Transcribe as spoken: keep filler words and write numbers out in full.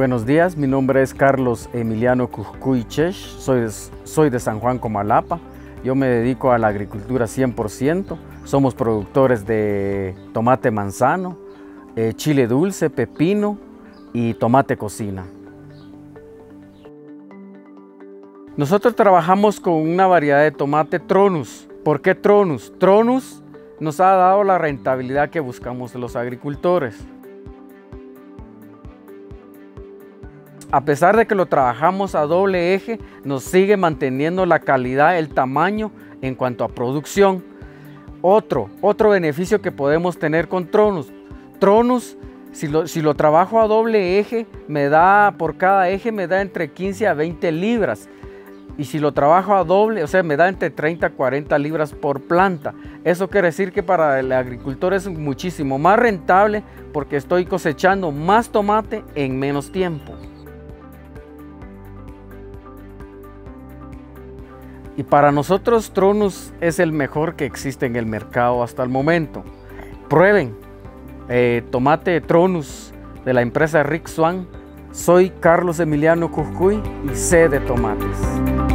Buenos días, mi nombre es Carlos Emiliano Cujcuy Chech, soy de, soy de San Juan, Comalapa. Yo me dedico a la agricultura cien por ciento. Somos productores de tomate manzano, eh, chile dulce, pepino y tomate cocina. Nosotros trabajamos con una variedad de tomate Tronus. ¿Por qué Tronus? Tronus nos ha dado la rentabilidad que buscamos los agricultores. A pesar de que lo trabajamos a doble eje, nos sigue manteniendo la calidad, el tamaño en cuanto a producción. Otro, otro beneficio que podemos tener con Tronus. Tronus, si lo, si lo trabajo a doble eje, me da, por cada eje me da entre quince a veinte libras. Y si lo trabajo a doble, o sea, me da entre treinta a cuarenta libras por planta. Eso quiere decir que para el agricultor es muchísimo más rentable porque estoy cosechando más tomate en menos tiempo. Y para nosotros Tronus es el mejor que existe en el mercado hasta el momento. Prueben eh, tomate Tronus de la empresa Rick Swan. Soy Carlos Emiliano Cujcuy y sé de tomates.